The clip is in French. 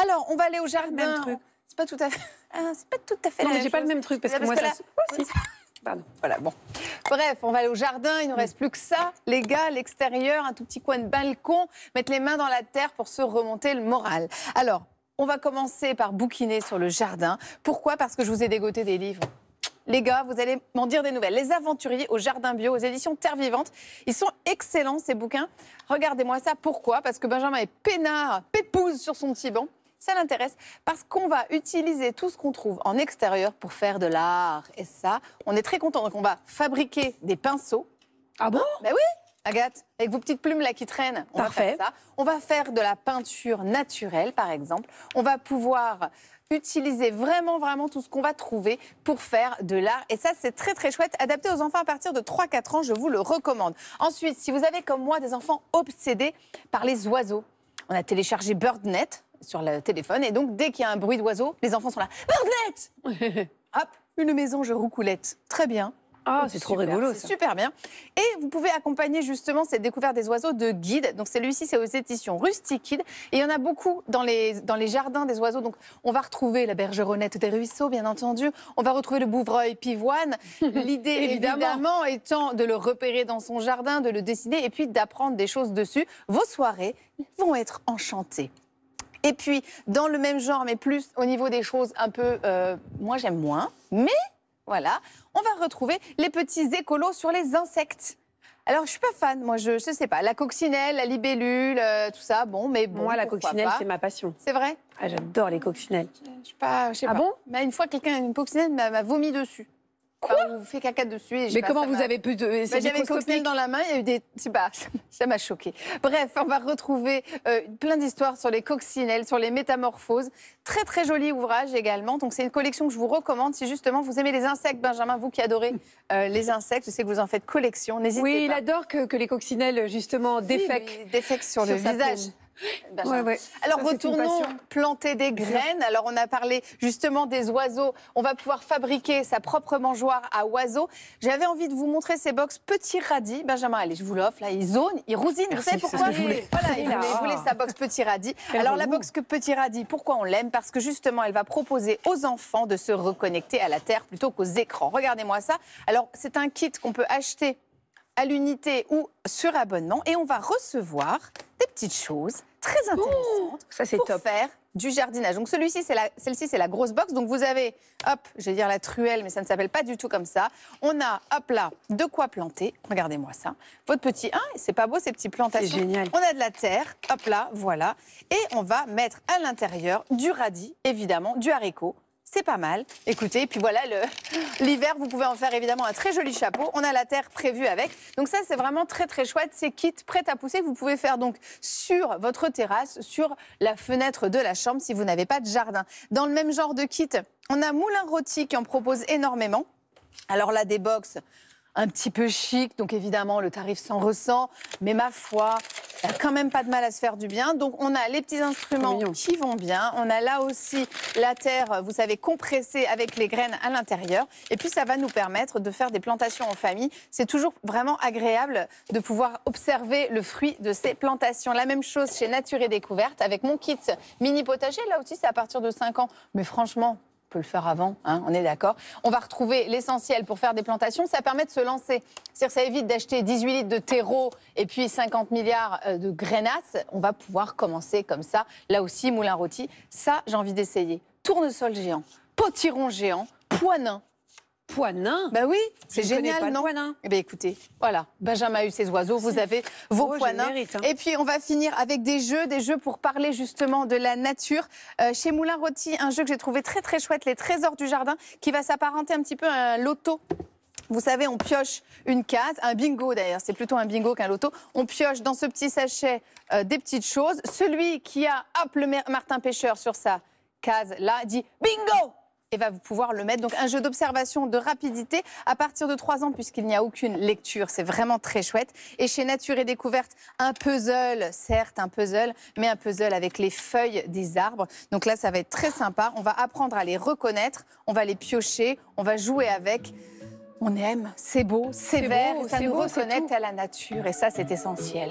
Alors, on va aller au jardin. C'est pas tout à fait... c'est pas tout à fait non, la mais même j'ai pas chose. le même truc, parce que moi, là... ça... Oh, si. Pardon. Voilà, bon. Bref, on va aller au jardin, il ne nous reste plus que ça. Les gars, l'extérieur, un tout petit coin de balcon, mettre les mains dans la terre pour se remonter le moral. Alors, on va commencer par bouquiner sur le jardin. Pourquoi? Parce que je vous ai dégoté des livres. Les gars, vous allez m'en dire des nouvelles. Les aventuriers au jardin bio, aux éditions Terre Vivante. Ils sont excellents, ces bouquins. Regardez-moi ça. Pourquoi? Parce que Benjamin est peinard, pépouze sur son petit banc. Ça l'intéresse parce qu'on va utiliser tout ce qu'on trouve en extérieur pour faire de l'art. Et ça, on est très content. Donc, on va fabriquer des pinceaux. Ah bon? Ben oui, Agathe, avec vos petites plumes là qui traînent. On va faire ça. On va faire de la peinture naturelle, par exemple. On va pouvoir utiliser vraiment tout ce qu'on va trouver pour faire de l'art. Et ça, c'est très chouette. Adapté aux enfants à partir de 3-4 ans, je vous le recommande. Ensuite, si vous avez comme moi des enfants obsédés par les oiseaux, on a téléchargé BirdNet sur le téléphone. Et donc, dès qu'il y a un bruit d'oiseau, les enfants sont là. BirdNet. Hop, une mésange roucoulette. Très bien. Ah, c'est trop rigolo, ça. C'est super bien. Et vous pouvez accompagner justement cette découverte des oiseaux de guides. Donc, celui-ci, c'est aux éditions Rustic Kid. Et il y en a beaucoup dans les jardins des oiseaux. Donc, on va retrouver la bergeronnette des ruisseaux, bien entendu. On va retrouver le bouvreuil pivoine. L'idée, évidemment, étant de le repérer dans son jardin, de le dessiner et puis d'apprendre des choses dessus. Vos soirées vont être enchantées. Et puis, dans le même genre, mais plus au niveau des choses un peu... moi, j'aime moins, mais... Voilà, on va retrouver les petits écolos sur les insectes. Alors, je suis pas fan, moi, je sais pas. La coccinelle, la libellule, tout ça, bon, mais bon. Moi, la coccinelle, c'est ma passion. C'est vrai? Ah, j'adore les coccinelles. Je sais pas. Ah bon? Mais une fois, une coccinelle m'a vomi dessus. Quoi? Ou fait caca dessus. Et mais comment vous avez pu... J'avais une coccinelle dans la main, il y a eu des... Je sais pas, ça m'a choquée. Bref, on va retrouver plein d'histoires sur les coccinelles, sur les métamorphoses. Très joli ouvrage également. Donc, c'est une collection que je vous recommande si justement vous aimez les insectes. Benjamin, vous qui adorez les insectes, je sais que vous en faites collection. N'hésitez pas. Oui, il adore que les coccinelles, justement, défèquent. Défèquent sur le visage. Ouais. Alors retournons planter des graines. Alors on a parlé justement des oiseaux. On va pouvoir fabriquer sa propre mangeoire à oiseaux. J'avais envie de vous montrer ces box petits radis. Benjamin, allez, je vous l'offre. Là, il zone, il rousine. Vous savez pourquoi? Voilà, il voulait sa box petit radis. Alors la box petit radis, pourquoi on l'aime? Parce que justement, elle va proposer aux enfants de se reconnecter à la terre plutôt qu'aux écrans. Regardez-moi ça. Alors c'est un kit qu'on peut acheter à l'unité ou sur abonnement et on va recevoir des petites choses très intéressantes pour faire du jardinage. Donc celle-ci, c'est la grosse box. Donc vous avez, hop, je vais dire la truelle, mais ça ne s'appelle pas du tout comme ça. On a, hop là, de quoi planter. Regardez-moi ça. Votre petit, c'est pas beau ces petites plantations. C'est génial. On a de la terre, hop là, voilà. Et on va mettre à l'intérieur du radis, évidemment, du haricot. C'est pas mal. Écoutez, et puis voilà, l'hiver, vous pouvez en faire évidemment un très joli chapeau. On a la terre prévue avec. Donc ça, c'est vraiment très chouette. C'est kit prêt à pousser que vous pouvez faire donc sur votre terrasse, sur la fenêtre de la chambre si vous n'avez pas de jardin. Dans le même genre de kit, on a Moulin Rôti qui en propose énormément. Alors là, des box un petit peu chic, donc évidemment le tarif s'en ressent, mais ma foi, il n'y a quand même pas de mal à se faire du bien. Donc on a les petits instruments qui vont bien, on a là aussi la terre, vous savez, compressée avec les graines à l'intérieur, et puis ça va nous permettre de faire des plantations en famille. C'est toujours vraiment agréable de pouvoir observer le fruit de ces plantations. La même chose chez Nature et Découverte avec mon kit mini potager, là aussi c'est à partir de 5 ans, mais franchement... peut le faire avant, on est d'accord. On va retrouver l'essentiel pour faire des plantations. Ça permet de se lancer. C'est-à-dire ça évite d'acheter 18 litres de terreau et puis 50 milliards de grainasses. On va pouvoir commencer comme ça. Là aussi, Moulin Rôti, ça, j'ai envie d'essayer. Tournesol géant, potiron géant, pois nain. Pois nain? Bah oui, c'est génial, pas non? pois nain. Eh bien, écoutez, voilà, Benjamin a eu ses oiseaux, vous avez vos pois nains. Et puis, on va finir avec des jeux pour parler justement de la nature. Chez Moulin Rôti, un jeu que j'ai trouvé très chouette, les trésors du jardin, qui va s'apparenter un petit peu à un loto. Vous savez, on pioche une case, un bingo d'ailleurs, c'est plutôt un bingo qu'un loto. On pioche dans ce petit sachet des petites choses. Celui qui a, hop, le Martin Pêcheur sur sa case là, dit bingo! Et va pouvoir le mettre. Donc un jeu d'observation, de rapidité à partir de 3 ans puisqu'il n'y a aucune lecture. C'est vraiment très chouette. Et chez Nature et Découverte, un puzzle, certes un puzzle, mais un puzzle avec les feuilles des arbres. Donc là, ça va être très sympa. On va apprendre à les reconnaître, on va les piocher, on va jouer avec. On aime, c'est beau, c'est vert, ça nous reconnecte à la nature et ça, c'est essentiel.